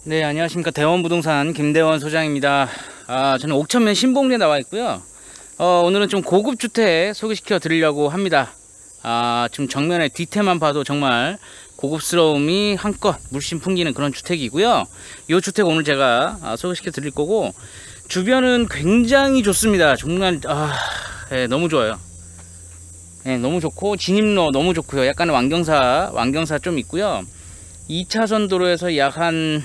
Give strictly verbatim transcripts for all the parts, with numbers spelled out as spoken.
네, 안녕하십니까. 대원부동산 김대원 소장입니다. 아, 저는 옥천면 신봉리에 나와 있고요. 어, 오늘은 좀 고급 주택 소개시켜 드리려고 합니다. 아, 지금 정면에 뒤태만 봐도 정말 고급스러움이 한껏 물씬 풍기는 그런 주택이고요. 이 주택 오늘 제가 아, 소개시켜 드릴 거고, 주변은 굉장히 좋습니다. 정말 아, 네, 너무 좋아요. 네, 너무 좋고 진입로 너무 좋고요. 약간 완경사 완경사 좀 있고요. 이 차선 도로에서 약 한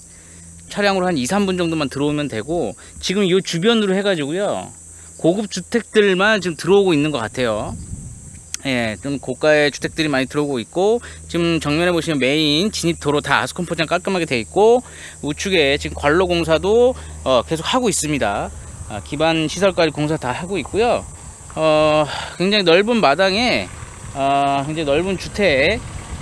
차량으로 한 이, 삼 분 정도만 들어오면 되고, 지금 이 주변으로 해가지고요, 고급 주택들만 지금 들어오고 있는 것 같아요. 예, 좀 고가의 주택들이 많이 들어오고 있고, 지금 정면에 보시면 메인 진입도로 다 아스콘 포장 깔끔하게 되어 있고, 우측에 지금 관로 공사도 어, 계속 하고 있습니다. 아, 기반 시설까지 공사 다 하고 있고요. 어, 굉장히 넓은 마당에 어, 굉장히 넓은 주택,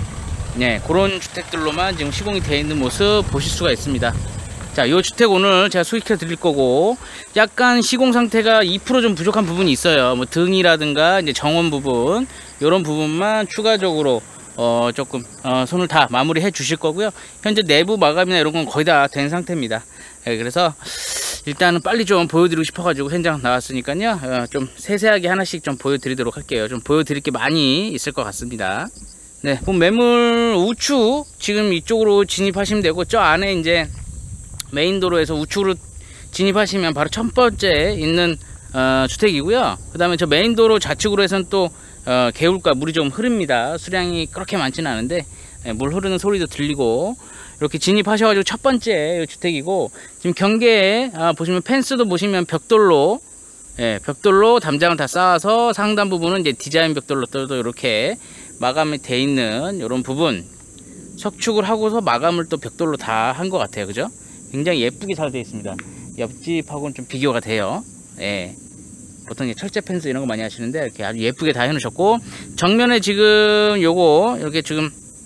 네, 그런 주택들로만 지금 시공이 되어 있는 모습 보실 수가 있습니다. 자, 이 주택 오늘 제가 소개해 드릴 거고, 약간 시공 상태가 이 퍼센트 좀 부족한 부분이 있어요. 뭐 등이라든가 이제 정원 부분, 이런 부분만 추가적으로 어 조금 어 손을 다 마무리해 주실 거고요. 현재 내부 마감이나 이런 건 거의 다 된 상태입니다. 네, 그래서 일단은 빨리 좀 보여드리고 싶어 가지고 현장 나왔으니까요, 어, 좀 세세하게 하나씩 좀 보여드리도록 할게요. 좀 보여드릴 게 많이 있을 것 같습니다. 네, 그럼 매물 우측 지금 이쪽으로 진입하시면 되고, 저 안에 이제 메인 도로에서 우측으로 진입하시면 바로 첫 번째 있는 어, 주택이고요. 그 다음에 저 메인 도로 좌측으로 해서는 또 어, 개울가 물이 좀 흐릅니다. 수량이 그렇게 많지는 않은데 네, 물 흐르는 소리도 들리고, 이렇게 진입하셔가지고 첫 번째 주택이고, 지금 경계에 아, 보시면 펜스도 보시면 벽돌로, 예, 벽돌로 담장을 다 쌓아서 상단 부분은 이제 디자인 벽돌로 또 이렇게 마감이 돼 있는 이런 부분, 석축을 하고서 마감을 또 벽돌로 다 한 것 같아요. 그죠? 굉장히 예쁘게 잘 되어 있습니다. 옆집하고는 좀 비교가 돼요. 예. 보통 이제 철제 펜스 이런 거 많이 하시는데 이렇게 아주 예쁘게 다 해놓으셨고, 정면에 지금 요거 이렇게 지금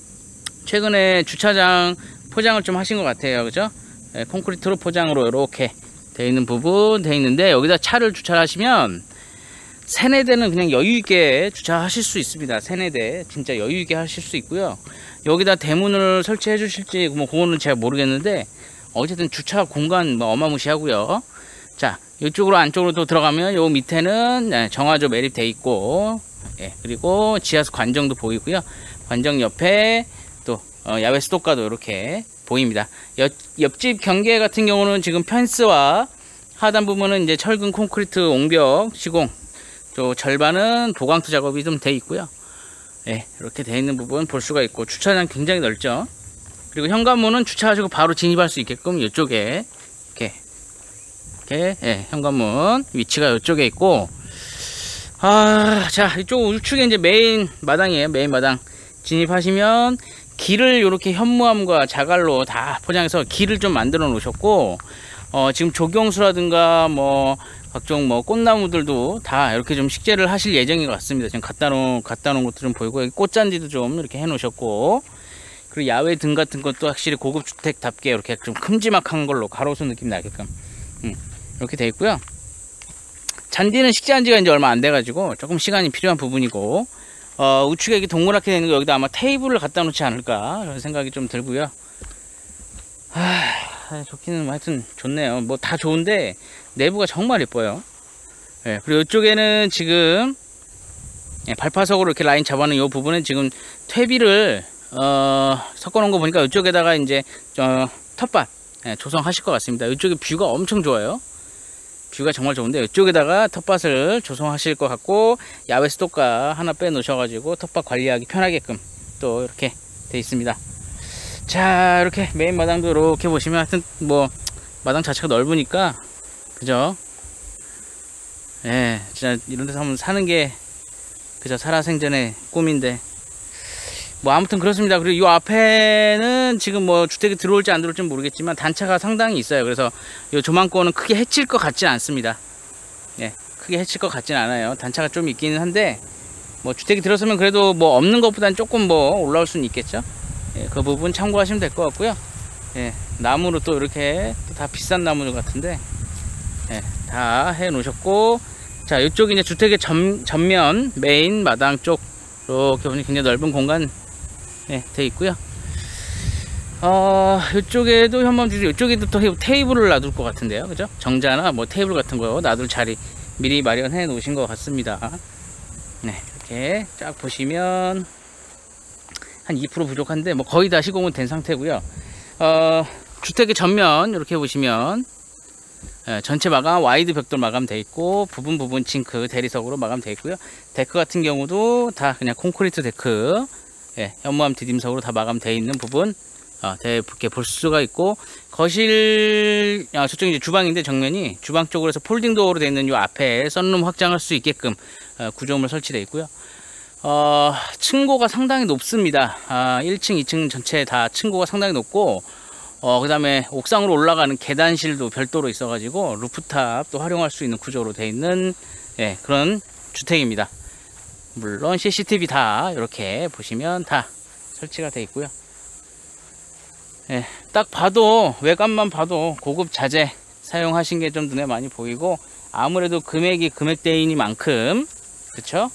최근에 주차장 포장을 좀 하신 것 같아요. 그죠? 예, 콘크리트로 포장으로 이렇게 되어 있는 부분 되어 있는데, 여기다 차를 주차하시면 세네 대는 그냥 여유있게 주차하실 수 있습니다. 세네 대 진짜 여유있게 하실 수 있고요. 여기다 대문을 설치해 주실지 뭐 그거는 제가 모르겠는데, 어쨌든 주차 공간 뭐 어마무시하고요. 자, 이쪽으로 안쪽으로 또 들어가면 요 밑에는 정화조 매립되어 있고, 예, 그리고 지하수 관정도 보이고요. 관정 옆에 또 어, 야외 수도가도 이렇게 보입니다. 옆, 옆집 경계 같은 경우는 지금 펜스와 하단 부분은 이제 철근 콘크리트 옹벽 시공, 또 절반은 보강토 작업이 좀 돼 있고요. 예, 이렇게 돼 있는 부분 볼 수가 있고, 주차장 굉장히 넓죠. 그리고 현관문은 주차하시고 바로 진입할 수 있게끔 이쪽에 이렇게 이렇게 예, 현관문 위치가 이쪽에 있고, 아, 자, 이쪽 우측에 이제 메인 마당이에요. 메인 마당 진입하시면 길을 이렇게 현무암과 자갈로 다 포장해서 길을 좀 만들어 놓으셨고, 어, 지금 조경수라든가 뭐 각종 뭐 꽃나무들도 다 이렇게 좀 식재를 하실 예정인 것 같습니다. 지금 갖다 놓은 갖다 놓은 것도 좀 보이고, 여기 꽃잔디도 좀 이렇게 해 놓으셨고, 그리고 야외 등 같은 것도 확실히 고급 주택답게 이렇게 좀 큼지막한 걸로 가로수 느낌 나게끔 음, 이렇게 되어 있고요. 잔디는 식재한 지가 이제 얼마 안 돼 가지고 조금 시간이 필요한 부분이고, 어, 우측에 이렇게 동그랗게 되는 거, 여기다 아마 테이블을 갖다 놓지 않을까 그런 생각이 좀 들고요. 아, 좋기는 하여튼 좋네요. 뭐 다 좋은데 내부가 정말 예뻐요. 예, 그리고 이쪽에는 지금 예, 발파석으로 이렇게 라인 잡아놓은 이 부분은 지금 퇴비를 어, 섞어 놓은 거 보니까 이쪽에다가 이제 어, 텃밭 예, 조성하실 것 같습니다. 이쪽에 뷰가 엄청 좋아요. 뷰가 정말 좋은데 이쪽에다가 텃밭을 조성하실 것 같고, 야외 수도가 하나 빼 놓으셔가지고 텃밭 관리하기 편하게끔 또 이렇게 돼 있습니다. 자, 이렇게 메인 마당도 이렇게 보시면 하여튼 뭐 마당 자체가 넓으니까, 그죠? 예, 진짜 이런 데서 한번 사는 게 그저 살아생전의 꿈인데, 뭐 아무튼 그렇습니다. 그리고 이 앞에는 지금 뭐 주택이 들어올지 안 들어올지 모르겠지만 단차가 상당히 있어요. 그래서 이 조망권은 크게 해칠 것 같지는 않습니다. 예, 크게 해칠 것 같지는 않아요. 단차가 좀 있기는 한데, 뭐 주택이 들어서면 그래도 뭐 없는 것보다는 조금 뭐 올라올 수는 있겠죠. 예, 그 부분 참고하시면 될 것 같고요. 예, 나무로 또 이렇게 또 다 비싼 나무 같은데, 예, 다 해 놓으셨고, 자, 이쪽이 이제 주택의 전, 전면 메인 마당 쪽 이렇게 보니 굉장히 넓은 공간 네, 돼 있고요. 어, 이쪽에도 현무암 주시, 이쪽에도 또 테이블을 놔둘 것 같은데요. 그죠? 정자나 뭐 테이블 같은 거 놔둘 자리 미리 마련해 놓으신 것 같습니다. 네, 이렇게 쫙 보시면 한 이 퍼센트 부족한데 뭐 거의 다 시공은 된 상태고요. 어, 주택의 전면 이렇게 보시면 예, 전체 마감 와이드 벽돌 마감되어 있고 부분 부분 징크 대리석으로 마감되어 있고요. 데크 같은 경우도 다 그냥 콘크리트 데크, 예, 현무암 디딤석으로 다 마감되어 있는 부분 어, 이렇게 볼 수가 있고, 거실, 아, 저쪽 이제 주방인데 정면이 주방 쪽으로 해서 폴딩 도어로 되어 있는 요 앞에 썬룸 확장할 수 있게끔 어, 구조물 설치되어 있고요. 어, 층고가 상당히 높습니다. 아, 일 층, 이 층 전체 다 층고가 상당히 높고, 어, 그 다음에 옥상으로 올라가는 계단실도 별도로 있어가지고 루프탑도 활용할 수 있는 구조로 되어 있는, 예, 그런 주택입니다. 물론 씨씨티비 다 이렇게 보시면 다 설치가 되어 있고요. 예, 딱 봐도 외관만 봐도 고급 자재 사용하신 게 좀 눈에 많이 보이고, 아무래도 금액이 금액대이니만큼 그쵸?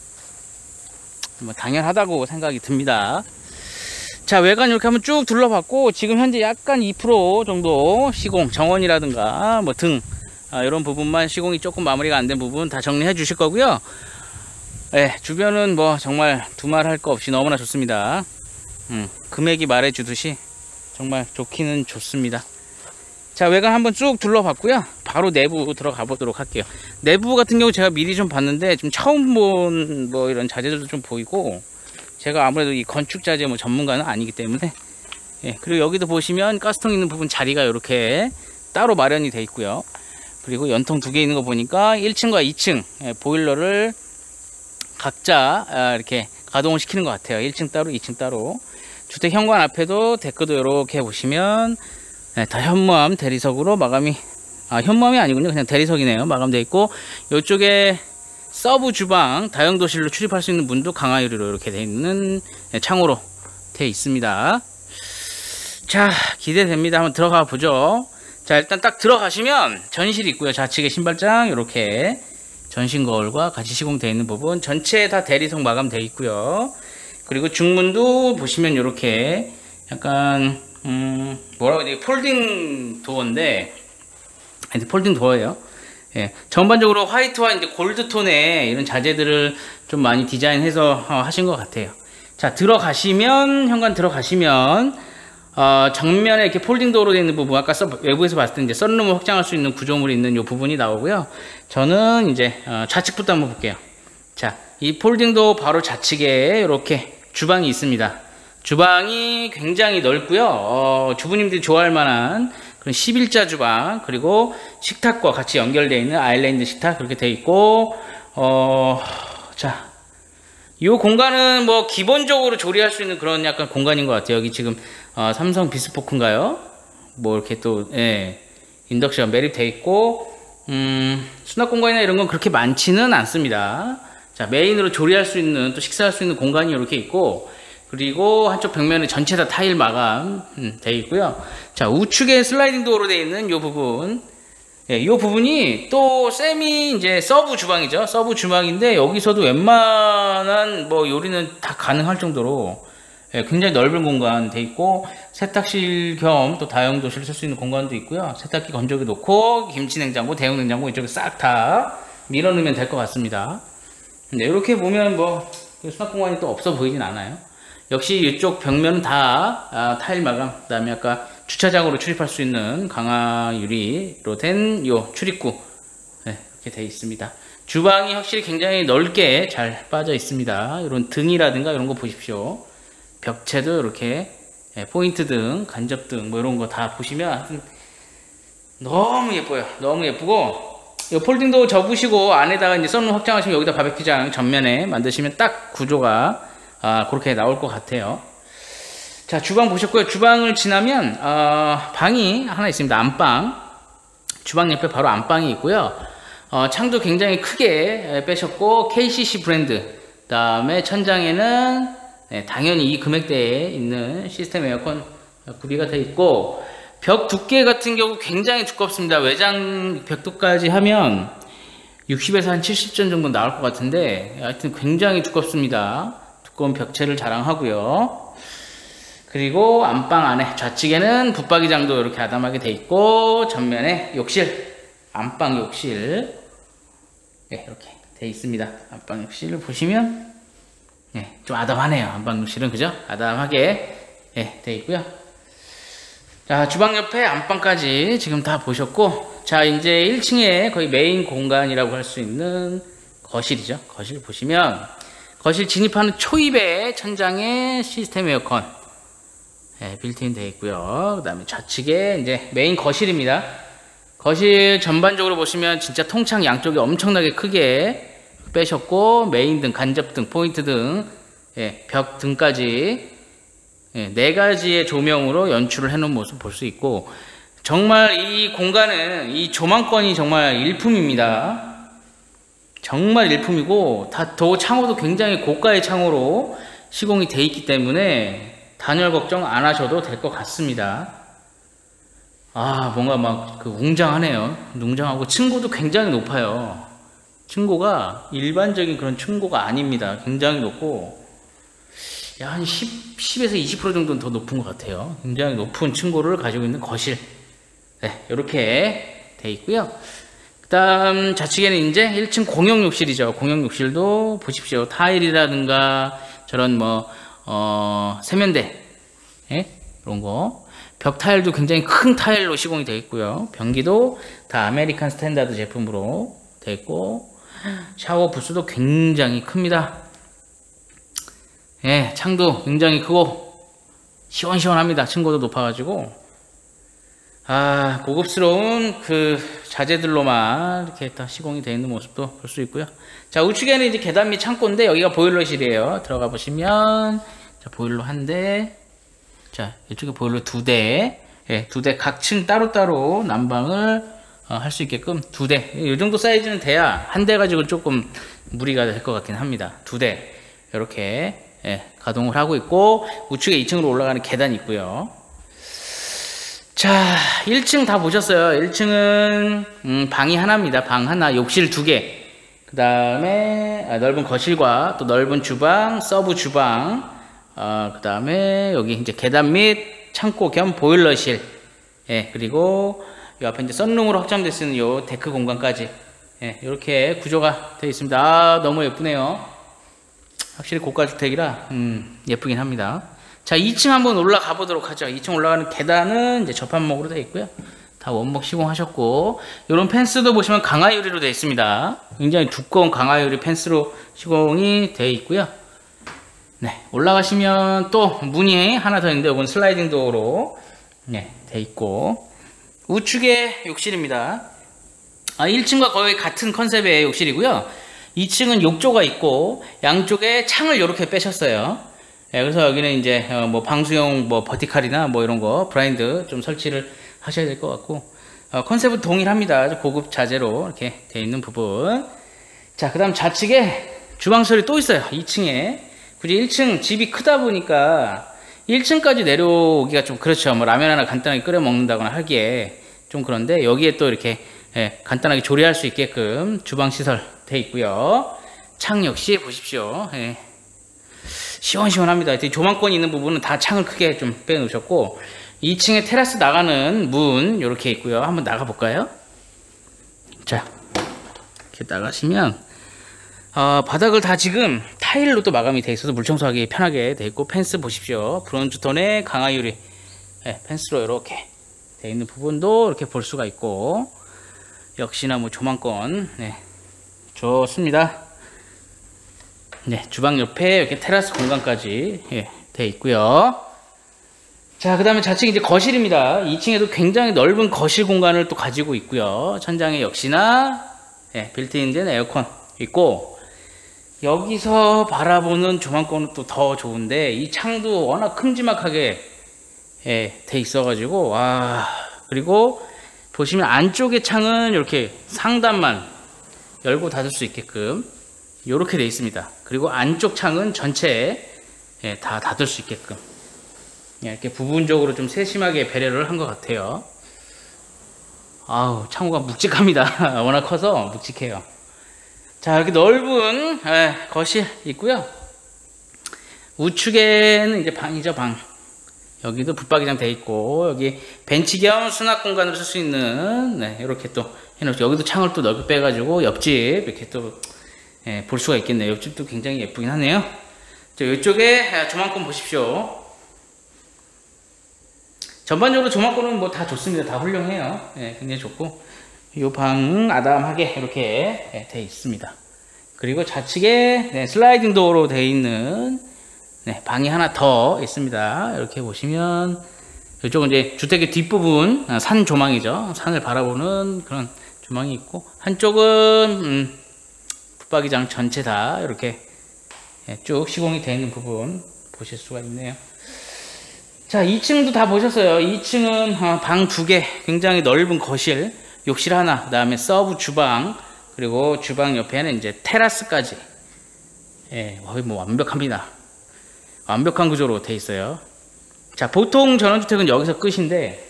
뭐 당연하다고 생각이 듭니다. 자, 외관 이렇게 한번 쭉 둘러봤고, 지금 현재 약간 이 퍼센트 정도 시공, 정원이라든가 뭐 등 아, 이런 부분만 시공이 조금 마무리가 안 된 부분 다 정리해 주실 거고요. 예, 주변은 뭐 정말 두말할 거 없이 너무나 좋습니다. 음, 금액이 말해 주듯이 정말 좋기는 좋습니다. 자, 외관 한번 쭉 둘러봤고요. 바로 내부 들어가 보도록 할게요. 내부 같은 경우 제가 미리 좀 봤는데 좀 처음 본 뭐 이런 자재들도 좀 보이고, 제가 아무래도 이 건축 자재 뭐 전문가는 아니기 때문에, 예, 그리고 여기도 보시면 가스통 있는 부분 자리가 이렇게 따로 마련이 되어 있고요. 그리고 연통 두 개 있는 거 보니까 일 층과 이 층 예, 보일러를 각자 아, 이렇게 가동을 시키는 것 같아요. 일 층 따로, 이 층 따로. 주택 현관 앞에도 데크도 이렇게 보시면 네, 다 현무암 대리석으로 마감이, 아, 현무암이 아니군요. 그냥 대리석이네요. 마감되어 있고, 이쪽에 서브 주방 다용도실로 출입할 수 있는 문도 강화 유리로 이렇게 되어 있는 네, 창호로 되어 있습니다. 자, 기대됩니다. 한번 들어가 보죠. 자, 일단 딱 들어가시면 전실이 있고요. 좌측에 신발장 이렇게 전신 거울과 같이 시공되어 있는 부분 전체 다 대리석 마감되어 있고요. 그리고 중문도 보시면 이렇게 약간 음 뭐라고 해야 되지, 폴딩 도어인데, 아니 폴딩 도어예요. 예, 전반적으로 화이트와 이제 골드 톤의 이런 자재들을 좀 많이 디자인해서 어, 하신 것 같아요. 자, 들어가시면, 현관 들어가시면 어, 정면에 이렇게 폴딩 도어로 되어 있는 부분, 아까 서, 외부에서 봤을 때 이제 썬룸을 확장할 수 있는 구조물이 있는 이 부분이 나오고요. 저는 이제 어, 좌측부터 한번 볼게요. 자, 이 폴딩 도어 바로 좌측에 이렇게 주방이 있습니다. 주방이 굉장히 넓고요. 어, 주부님들이 좋아할 만한 그런 십일자 주방, 그리고 식탁과 같이 연결되어 있는 아일랜드 식탁 그렇게 되어 있고, 어, 자, 이 공간은 뭐 기본적으로 조리할 수 있는 그런 약간 공간인 것 같아요. 여기 지금 어, 삼성 비스포크인가요? 뭐 이렇게 또 예, 인덕션 매립되어 있고, 음, 수납 공간이나 이런 건 그렇게 많지는 않습니다. 자, 메인으로 조리할 수 있는, 또 식사할 수 있는 공간이 이렇게 있고, 그리고 한쪽 벽면에 전체 다 타일 마감 음, 되어 있고요. 자, 우측에 슬라이딩 도어로 되어 있는 이 부분, 예, 이 부분이 또 세미 이제 서브 주방이죠. 서브 주방인데 여기서도 웬만한 뭐 요리는 다 가능할 정도로 예, 굉장히 넓은 공간 돼 있고, 세탁실 겸 또 다용도실 쓸 수 있는 공간도 있고요. 세탁기 건조기 놓고 김치 냉장고, 대용 냉장고 이쪽에 싹 다 밀어 넣으면 될 것 같습니다. 네, 이렇게 보면 뭐 수납 공간이 또 없어 보이진 않아요. 역시 이쪽 벽면은 다 아, 타일 마감, 그 다음에 아까 주차장으로 출입할 수 있는 강화 유리로 된 요 출입구 네, 이렇게 되어 있습니다. 주방이 확실히 굉장히 넓게 잘 빠져 있습니다. 이런 등이라든가 이런 거 보십시오. 벽체도 이렇게 네, 포인트 등, 간접 등 뭐 이런 거 다 보시면 너무 예뻐요. 너무 예쁘고, 이 폴딩도 접으시고 안에다가 이제 썬룸 확장하시면 여기다 바베큐장 전면에 만드시면 딱 구조가 아, 그렇게 나올 것 같아요. 자, 주방 보셨고요. 주방을 지나면 어, 방이 하나 있습니다. 안방. 주방 옆에 바로 안방이 있고요. 어, 창도 굉장히 크게 빼셨고, 케이씨씨 브랜드, 그 다음에 천장에는 네, 당연히 이 금액대에 있는 시스템 에어컨 구비가 되어 있고, 벽 두께 같은 경우 굉장히 두껍습니다. 외장 벽도까지 하면 육십에서 한 칠십 전 정도 나올 것 같은데, 하여튼 굉장히 두껍습니다. 두꺼운 벽체를 자랑하고요. 그리고 안방 안에 좌측에는 붙박이장도 이렇게 아담하게 돼 있고, 전면에 욕실, 안방 욕실, 네, 이렇게 돼 있습니다. 안방 욕실을 보시면 네, 좀 아담하네요. 안방 욕실은 그죠? 아담하게 네, 돼 있고요. 자, 주방 옆에 안방까지 지금 다 보셨고, 자, 이제 일 층에 거의 메인 공간이라고 할 수 있는 거실이죠. 거실 보시면 거실 진입하는 초입에 천장에 시스템 에어컨 네, 빌트인 되어 있고요. 그 다음에 좌측에 이제 메인 거실입니다. 거실 전반적으로 보시면 진짜 통창 양쪽에 엄청나게 크게 빼셨고, 메인 등, 간접등, 포인트 등, 예, 벽 등까지 예, 네 가지의 조명으로 연출을 해놓은 모습 볼 수 있고, 정말 이 공간은 이 조망권이 정말 일품입니다. 정말 일품이고, 다 도 창호도 굉장히 고가의 창호로 시공이 돼 있기 때문에 단열 걱정 안 하셔도 될 것 같습니다. 아, 뭔가 막 그 웅장하네요. 웅장하고 층고도 굉장히 높아요. 층고가 일반적인 그런 층고가 아닙니다. 굉장히 높고, 야, 한 십, 십에서 이십 퍼센트 정도는 더 높은 것 같아요. 굉장히 높은 층고를 가지고 있는 거실. 네, 이렇게 돼 있고요. 그 다음 좌측에는 이제 일 층 공용 욕실이죠. 공용 욕실도 보십시오. 타일이라든가 저런 뭐, 어, 세면대. 예? 이런 거. 벽 타일도 굉장히 큰 타일로 시공이 되어 있고요. 변기도 다 아메리칸 스탠다드 제품으로 되어 있고, 샤워 부스도 굉장히 큽니다. 예, 창도 굉장히 크고 시원시원합니다. 층고도 높아가지고, 아, 고급스러운 그 자재들로만 이렇게 다 시공이 되어 있는 모습도 볼 수 있고요. 자, 우측에는 이제 계단 및 창고인데, 여기가 보일러실이에요. 들어가 보시면, 자, 보일러 한 대, 자, 이쪽에 보일러 두 대, 예, 두 대 각 층 따로따로 난방을 어, 할 수 있게끔 두 대, 이 정도 사이즈는 돼야 한 대 가지고 조금 무리가 될 것 같긴 합니다. 두 대 이렇게 예, 가동을 하고 있고, 우측에 이 층으로 올라가는 계단이 있고요. 자, 일 층 다 보셨어요. 일 층은 음, 방이 하나입니다. 방 하나, 욕실 두 개, 그 다음에 아, 넓은 거실과 또 넓은 주방, 서브 주방, 어, 그 다음에 여기 이제 계단 및 창고 겸 보일러실, 예, 그리고 이 앞에 이제 썬룸으로 확장될 수 있는 요 데크 공간까지, 예, 이렇게 구조가 되어 있습니다. 아, 너무 예쁘네요. 확실히 고가주택이라 음, 예쁘긴 합니다. 자, 이 층 한번 올라가 보도록 하죠. 이 층 올라가는 계단은 이제 접합목으로 되어 있고요. 다 원목 시공하셨고, 이런 펜스도 보시면 강화 유리로 되어 있습니다. 굉장히 두꺼운 강화 유리 펜스로 시공이 되어 있고요. 네, 올라가시면 또 문이 하나 더 있는데, 이건 슬라이딩 도어로 네, 되어 있고, 우측에 욕실입니다. 아, 일 층과 거의 같은 컨셉의 욕실이고요. 이 층은 욕조가 있고 양쪽에 창을 이렇게 빼셨어요. 네, 그래서 여기는 이제 어, 뭐 방수용 뭐 버티칼이나 뭐 이런 거 브라인드 좀 설치를 하셔야 될 것 같고, 어, 컨셉은 동일합니다. 고급 자재로 이렇게 되어 있는 부분. 자, 그 다음 좌측에 주방설이 또 있어요. 이 층에. 굳이 일 층 집이 크다 보니까 일 층까지 내려오기가 좀 그렇죠. 뭐 라면 하나 간단하게 끓여 먹는다거나 하기에 좀 그런데, 여기에 또 이렇게 예, 간단하게 조리할 수 있게끔 주방 시설 돼 있고요. 창 역시 보십시오. 예. 시원시원합니다. 조망권이 있는 부분은 다 창을 크게 좀 빼 놓으셨고, 이 층에 테라스 나가는 문 이렇게 있고요. 한번 나가 볼까요? 자, 이렇게 나가시면 어, 바닥을 다 지금 타일로 또 마감이 돼 있어서 물 청소하기 편하게 돼 있고, 펜스 보십시오. 브론즈 톤의 강화 유리 예, 펜스로 이렇게 돼 있는 부분도 이렇게 볼 수가 있고, 역시나 뭐 조망권 네, 좋습니다. 네, 주방 옆에 이렇게 테라스 공간까지 예, 돼 있고요. 자, 그 다음에 좌측 이제 거실입니다. 이 층에도 굉장히 넓은 거실 공간을 또 가지고 있고요. 천장에 역시나 예, 빌트인된 에어컨 있고, 여기서 바라보는 조망권은 또 더 좋은데, 이 창도 워낙 큼지막하게 예, 돼 있어가지고, 와, 그리고 보시면 안쪽의 창은 이렇게 상단만 열고 닫을 수 있게끔 이렇게 돼 있습니다. 그리고 안쪽 창은 전체 예, 다 닫을 수 있게끔 예, 이렇게 부분적으로 좀 세심하게 배려를 한 것 같아요. 아우, 창호가 묵직합니다. 워낙 커서 묵직해요. 자, 이렇게 넓은 예, 거실 있고요. 우측에는 이제 방이죠, 방. 여기도 붙박이장 돼 있고, 여기 벤치 겸 수납 공간으로 쓸 수 있는, 네, 이렇게 또 해놓죠. 여기도 창을 또 넓게 빼가지고 옆집 이렇게 또 예, 볼 수가 있겠네요. 옆집도 굉장히 예쁘긴 하네요. 자, 이쪽에 조망권 보십시오. 전반적으로 조망권은 뭐 다 좋습니다. 다 훌륭해요. 예, 굉장히 좋고, 이 방 아담하게 이렇게 예, 돼 있습니다. 그리고 좌측에 네, 슬라이딩 도어로 돼 있는 네, 방이 하나 더 있습니다. 이렇게 보시면 이쪽은 이제 주택의 뒷부분 산 조망이죠. 산을 바라보는 그런 조망이 있고, 한쪽은 음, 붙박이장 전체 다 이렇게 예, 쭉 시공이 되어 있는 부분 보실 수가 있네요. 자, 이 층도 다 보셨어요. 이 층은 어, 방 두 개, 굉장히 넓은 거실, 욕실 하나, 그 다음에 서브 주방, 그리고 주방 옆에는 이제 테라스까지. 예, 거의 뭐 완벽합니다. 완벽한 구조로 되어 있어요. 자, 보통 전원주택은 여기서 끝인데,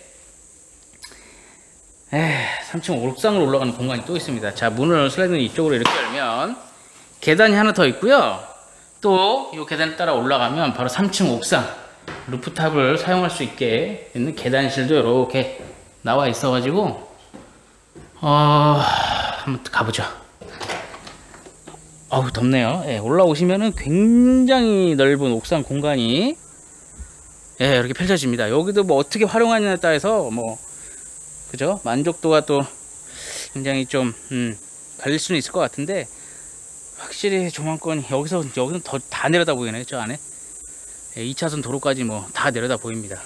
에, 삼 층 옥상으로 올라가는 공간이 또 있습니다. 자, 문을 슬라이드는 이쪽으로 이렇게 열면 계단이 하나 더 있고요. 또 이 계단 따라 올라가면 바로 삼 층 옥상. 루프탑을 사용할 수 있게 있는 계단실도 이렇게 나와 있어 가지고 어... 한번 가보죠. 어우, 덥네요. 예, 올라오시면은 굉장히 넓은 옥상 공간이 예, 이렇게 펼쳐집니다. 여기도 뭐 어떻게 활용하느냐에 따라서 뭐 그죠? 만족도가 또 굉장히 좀 음, 갈릴 수는 있을 것 같은데, 확실히 조망권이 여기서 여기는 더 다 내려다 보이네. 저 안에 이 차선 도로까지 뭐 다 내려다 보입니다.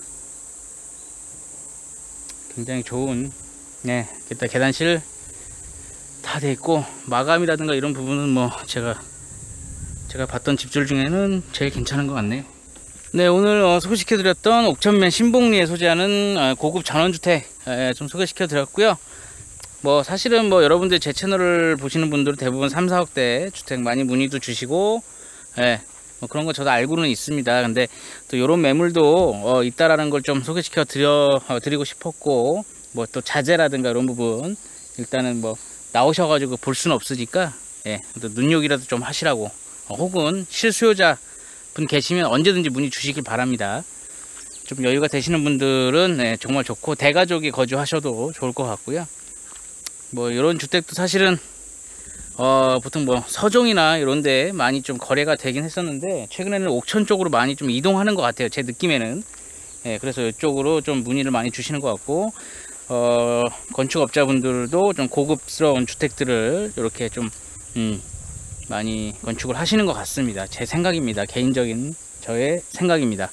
굉장히 좋은 네, 일단 계단실 다 돼 있고, 마감이라든가 이런 부분은 뭐 제가 제가 봤던 집들 중에는 제일 괜찮은 것 같네요. 네, 오늘 어, 소개시켜 드렸던 옥천면 신봉리에 소재하는 어, 고급 전원주택 에, 좀 소개시켜 드렸고요. 뭐 사실은 뭐 여러분들 제 채널을 보시는 분들은 대부분 삼, 사억대 주택 많이 문의도 주시고, 예, 뭐 그런 거 저도 알고는 있습니다. 근데 또 이런 매물도 어, 있다라는 걸 좀 소개시켜 드려 어, 드리고 싶었고, 뭐 또 자재라든가 이런 부분 일단은 뭐 나오셔가지고 볼 수는 없으니까, 예, 또 눈요기라도 좀 하시라고, 어, 혹은 실수요자 분 계시면 언제든지 문의 주시길 바랍니다. 좀 여유가 되시는 분들은 네, 정말 좋고, 대가족이 거주하셔도 좋을 것 같고요. 뭐 이런 주택도 사실은 어, 보통 뭐 서종이나 이런데 많이 좀 거래가 되긴 했었는데, 최근에는 옥천 쪽으로 많이 좀 이동하는 것 같아요. 제 느낌에는. 예, 그래서 이쪽으로 좀 문의를 많이 주시는 것 같고, 어, 건축업자분들도 좀 고급스러운 주택들을 이렇게 좀 음, 많이 건축을 하시는 것 같습니다. 제 생각입니다. 개인적인 저의 생각입니다.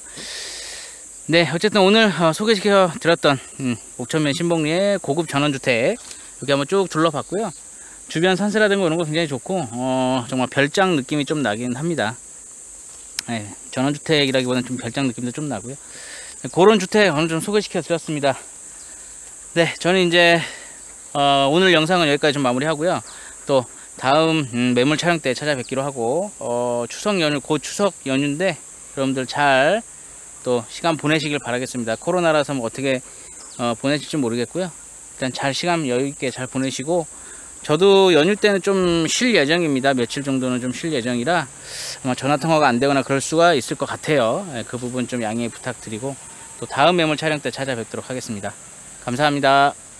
네, 어쨌든 오늘 어, 소개시켜 드렸던 음, 옥천면 신봉리의 고급 전원주택 여기 한번 쭉 둘러봤고요. 주변 산세라든가 이런 거 굉장히 좋고, 어, 정말 별장 느낌이 좀 나긴 합니다. 네, 전원주택이라기보다는 좀 별장 느낌도 좀 나고요. 네, 그런 주택 오늘 좀 소개시켜 드렸습니다. 네, 저는 이제 어, 오늘 영상은 여기까지 좀 마무리 하고요. 또 다음 음, 매물 촬영 때 찾아뵙기로 하고, 어, 추석 연휴, 곧 추석 연휴인데 여러분들 잘 또 시간 보내시길 바라겠습니다. 코로나라서 뭐 어떻게 어, 보내실지 모르겠고요. 일단 잘 시간 여유있게 잘 보내시고, 저도 연휴 때는 좀 쉴 예정입니다. 며칠 정도는 좀 쉴 예정이라 아마 전화통화가 안 되거나 그럴 수가 있을 것 같아요. 예, 그 부분 좀 양해 부탁드리고, 또 다음 매물 촬영 때 찾아뵙도록 하겠습니다. 감사합니다.